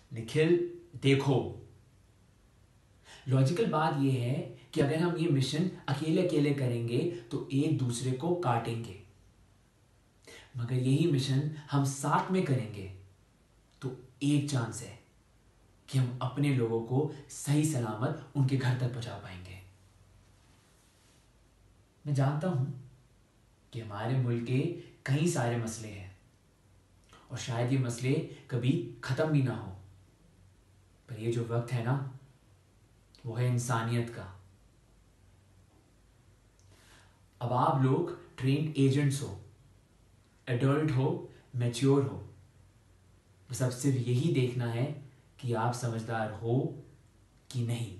निखिल देखो, लॉजिकल बात यह है कि अगर हम ये मिशन अकेले अकेले करेंगे तो एक दूसरे को काटेंगे, मगर यही मिशन हम साथ में करेंगे तो एक चांस है कि हम अपने लोगों को सही सलामत उनके घर तक पहुंचा पाएंगे। मैं जानता हूं कि हमारे मुल्क के कई सारे मसले हैं और शायद ये मसले कभी खत्म भी ना हो, पर ये जो वक्त है ना, वो है इंसानियत का। अब आप लोग ट्रेन्ड एजेंट्स हो, एडल्ट हो, मैच्योर हो, बस अब सिर्फ यही देखना है कि आप समझदार हो कि नहीं।